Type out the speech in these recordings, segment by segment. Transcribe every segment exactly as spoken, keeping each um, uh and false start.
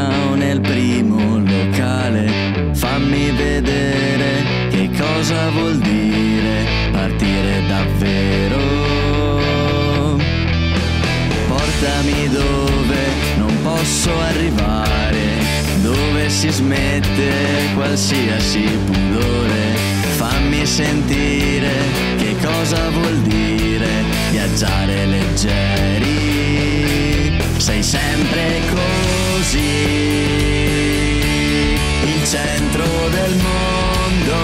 downtown è il primo locale. Fammi vedere che cosa vuol dire partire davvero. Portami dove non posso arrivare, dove si smette qualsiasi pudore. Fammi sentire che cosa vuol dire viaggiare leggeri. Sei sempre così, il centro del mondo,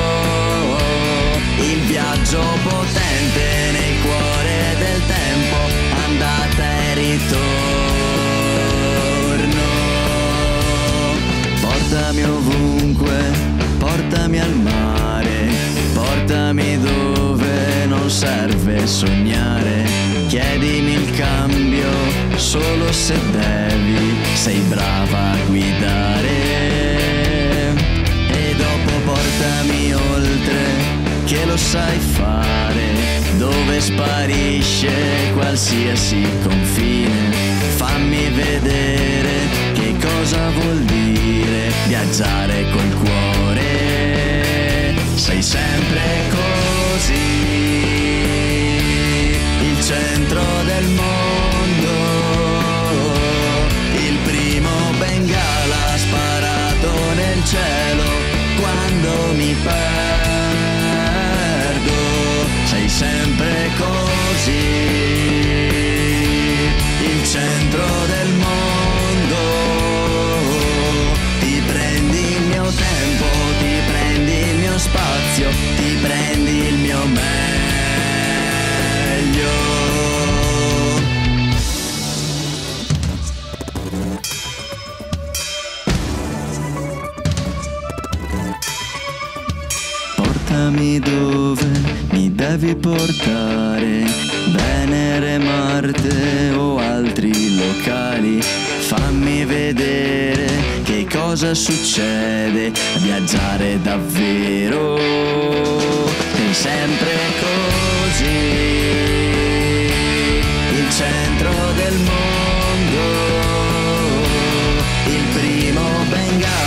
il viaggio potente nel cuore del tempo, andata e ritorno. Portami ovunque, portami al mare, portami dove non serve sognare. Chiedimi il cambio solo se devi, sei brava a guidare. E dopo portami oltre, che lo sai fare, dove sparisce qualsiasi confine. Fammi vedere che cosa vuol dire viaggiare col cuore. Sei sempre così, il centro del mondo, il primo bengala sparato nel cielo quando mi perdo. Sei sempre così, il centro del mondo. Ti prendi il mio tempo, ti prendi il mio spazio, ti prendi il mio meglio. Portami dove mi devi portare, Venere, Marte o altri locali. Fammi vedere che cosa succede a viaggiare davvero. Sei sempre così, il centro del mondo, il primo bengala